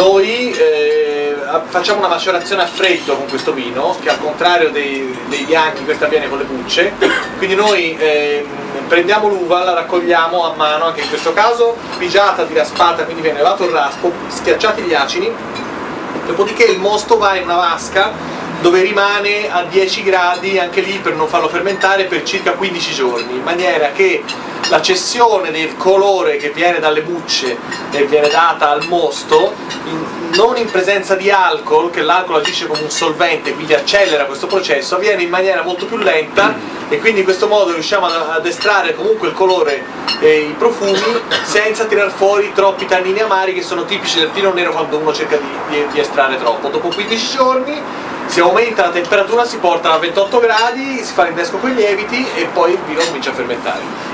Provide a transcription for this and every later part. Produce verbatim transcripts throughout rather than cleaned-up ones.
noi eh, facciamo una macerazione a freddo con questo vino, che al contrario dei, dei bianchi questo avviene con le bucce. Quindi noi eh, prendiamo l'uva, la raccogliamo a mano, anche in questo caso pigiata, diraspata, quindi viene levato il raspo, schiacciati gli acini, dopodiché il mosto va in una vasca dove rimane a dieci gradi, anche lì per non farlo fermentare, per circa quindici giorni, in maniera che la cessione del colore che viene dalle bucce e viene data al mosto, in, non in presenza di alcol, che l'alcol agisce come un solvente, quindi accelera questo processo, avviene in maniera molto più lenta, e quindi in questo modo riusciamo ad estrarre comunque il colore e i profumi senza tirar fuori troppi tannini amari che sono tipici del Pinot Nero quando uno cerca di, di, di estrarre troppo. Dopo quindici giorni si aumenta la temperatura, si porta a ventotto gradi, si fa l'innesco con i lieviti e poi il vino comincia a fermentare.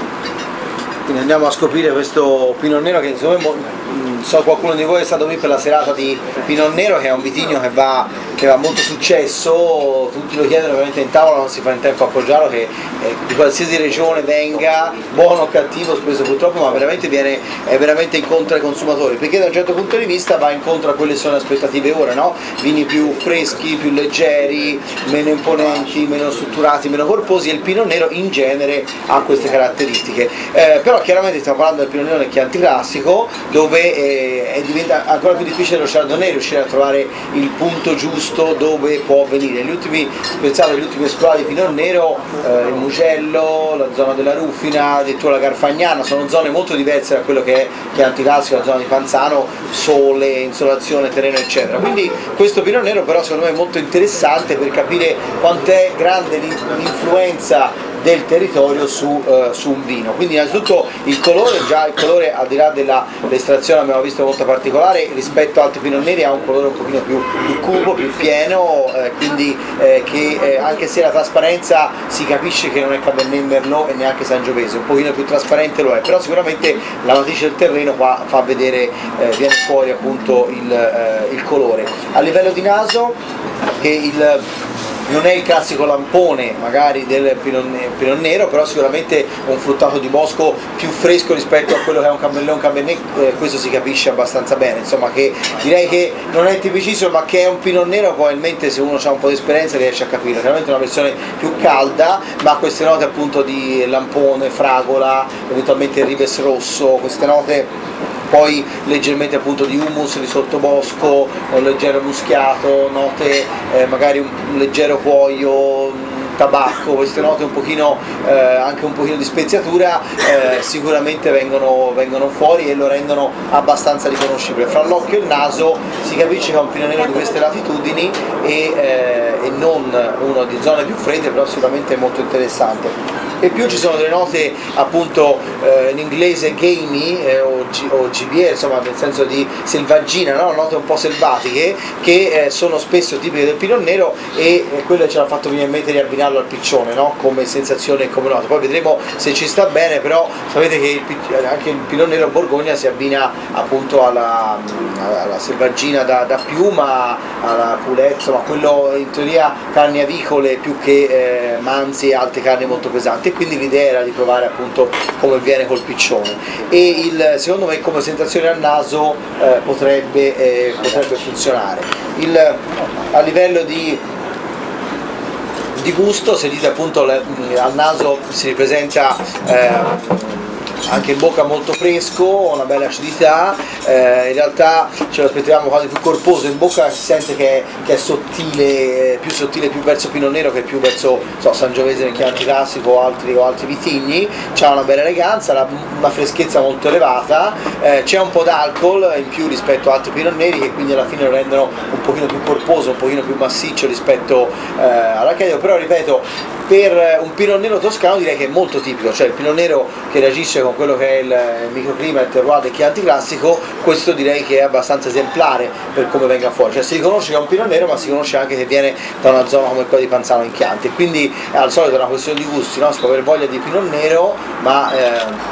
Quindi andiamo a scoprire questo Pinot Nero che insomma, so qualcuno di voi è stato qui per la serata di Pinot Nero, che è un vitigno che va, che va molto successo, tutti lo chiedono, ovviamente in tavola non si fa in tempo a appoggiarlo, che eh, di qualsiasi regione venga, buono o cattivo spesso purtroppo, ma veramente viene, è veramente incontro ai consumatori, perché da un certo punto di vista va incontro a quelle che sono le aspettative ora, no? Vini più freschi, più leggeri, meno imponenti, meno strutturati, meno corposi, e il Pinot Nero in genere ha queste caratteristiche. Eh, però chiaramente stiamo parlando del Pinot Nero del Chianti Classico, dove eh, è diventa ancora più difficile lo Chardonnay riuscire a trovare il punto giusto dove può venire. Gli ultimi, pensate agli ultimi esplorati di Pinot Nero, eh, il Mugello, la zona della Rufina, addirittura la Garfagnana, sono zone molto diverse da quello che è Chianti Classico, la zona di Panzano, sole, insolazione, terreno eccetera. Quindi questo Pinot Nero però secondo me è molto interessante per capire quant'è grande l'influenza del territorio su, uh, su un vino. Quindi innanzitutto il colore, già il colore al di là dell'estrazione abbiamo visto molto particolare, rispetto ad altri Pinot Neri ha un colore un pochino più, più cupo, più pieno, eh, quindi eh, che eh, anche se la trasparenza si capisce che non è Cabernet Merlot e neanche Sangiovese, un pochino più trasparente lo è, però sicuramente la matrice del terreno qua fa vedere, eh, viene fuori appunto il, eh, il colore. A livello di naso, che il non è il classico lampone magari del Pinot Nero, però sicuramente un fruttato di bosco più fresco rispetto a quello che è un Cabernet, un Cabernet eh, questo si capisce abbastanza bene, insomma, che direi che non è tipicissimo, ma che è un Pinot Nero probabilmente se uno ha un po' di esperienza riesce a capire. Chiaramente è una versione più calda, ma ha queste note appunto di lampone, fragola, eventualmente ribes rosso, queste note poi leggermente appunto di humus, di sottobosco, un leggero muschiato, note eh, magari un, un leggero cuoio, tabacco, queste note un pochino, eh, anche un pochino di speziatura, eh, sicuramente vengono, vengono fuori e lo rendono abbastanza riconoscibile. Fra l'occhio e il naso si capisce che è un Pinot Nero di queste latitudini e, eh, e non uno di zone più fredde, però sicuramente molto interessante. E più ci sono delle note appunto eh, in inglese gamey eh, o, G, o G B E, insomma nel senso di selvaggina, no? Note un po' selvatiche che eh, sono spesso tipiche del Pinot Nero e eh, quello ci ha fatto venire in mente di abbinarlo al piccione, no? Come sensazione e come nota. Poi vedremo se ci sta bene, però sapete che il, anche il Pinot Nero Borgogna si abbina appunto alla, alla selvaggina da, da piuma, alla poulet, insomma quello in teoria carni avicole più che eh, manzi e altre carni molto pesanti. Quindi l'idea era di provare appunto come viene col piccione e il, secondo me come sensazione al naso eh, potrebbe, eh, potrebbe funzionare. Il, a livello di, di gusto, se dite appunto le, al naso si ripresenta eh, anche in bocca molto fresco, una bella acidità, eh, in realtà ce lo aspettavamo quasi più corposo, in bocca si sente che è, che è sottile, più sottile più verso Pinot Nero che più verso so, Sangiovese nel Chianti Classico o altri, o altri vitigni, c'ha una bella eleganza, una, una freschezza molto elevata, eh, c'è un po' d'alcol in più rispetto ad altri Pinot Neri che quindi alla fine lo rendono un pochino più corposo, un pochino più massiccio rispetto eh, all'Arcadio, però ripeto, per un Pinot Nero toscano direi che è molto tipico, cioè il Pinot Nero che reagisce con quello che è il microclima e il terroir del Chianti Classico, questo direi che è abbastanza esemplare per come venga fuori, cioè si riconosce che è un Pinot Nero ma si conosce anche che viene da una zona come quella di Panzano in Chianti, quindi al solito è una questione di gusti, no? Si può avere voglia di Pinot Nero ma eh,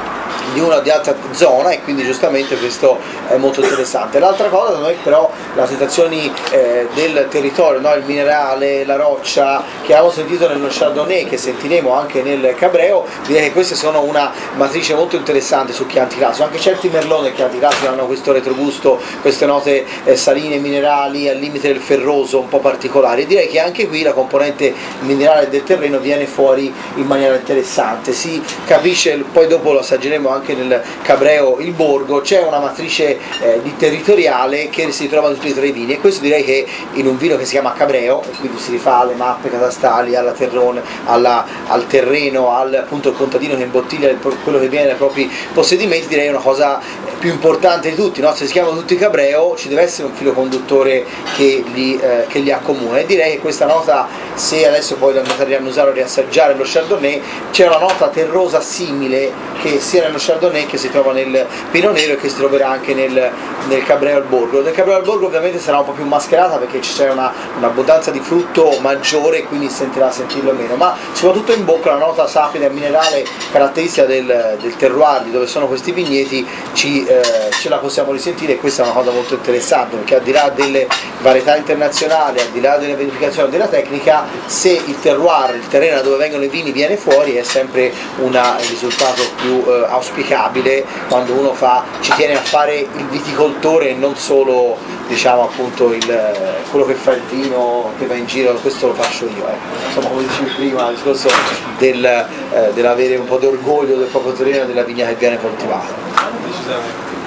di una o di altra zona, e quindi giustamente questo è molto interessante. L'altra cosa secondo me però le situazioni eh, del territorio, no? Il minerale, la roccia che abbiamo sentito nello Chardonnay, che sentiremo anche nel Cabreo, direi che queste sono una matrice molto interessante su Chianti Classico. Anche certi Merlot del Chianti Classico hanno questo retrogusto, queste note eh, saline, minerali, al limite del ferroso, un po' particolari, e direi che anche qui la componente minerale del terreno viene fuori in maniera interessante. Si capisce, poi dopo lo assaggeremo anche nel Cabreo, il borgo, c'è una matrice eh, di territoriale che si trova in tutti e tre i vini, e questo direi che in un vino che si chiama Cabreo, e quindi si rifà alle mappe catastali, alla terrone, alla, al terreno, al appunto il contadino che imbottiglia quello che viene dai propri possedimenti, direi una cosa più importante di tutti, no? Se si chiamano tutti Cabreo ci deve essere un filo conduttore che li, eh, che li accomuna, e direi che questa nota, se adesso poi lo andate a usare o riassaggiare lo Chardonnay, c'è una nota terrosa simile che sia nello Chardonnay che si trova nel Pinot Nero e che si troverà anche nel, nel Cabreo al Borgo. Nel Cabreo al Borgo ovviamente sarà un po' più mascherata perché c'è una, un'abbondanza di frutto maggiore, quindi sentirà sentirlo meno, ma soprattutto in bocca la nota sapida e minerale caratteristica del, del terroir di dove sono questi vigneti ci, eh, ce la possiamo risentire, e questa è una cosa molto interessante, perché al di là delle varietà internazionali, al di là delle verificazioni della tecnica, se il terroir, il terreno da dove vengono i vini viene fuori, è sempre una, il risultato più eh, auspicabile quando uno fa, ci tiene a fare il viticoltore e non solo, diciamo, appunto il, quello che fa il vino, che va in giro. Questo lo faccio io, eh. Insomma, come dicevi prima, il discorso del, eh, dell'avere un po' di orgoglio del proprio terreno e della vigna che viene coltivata.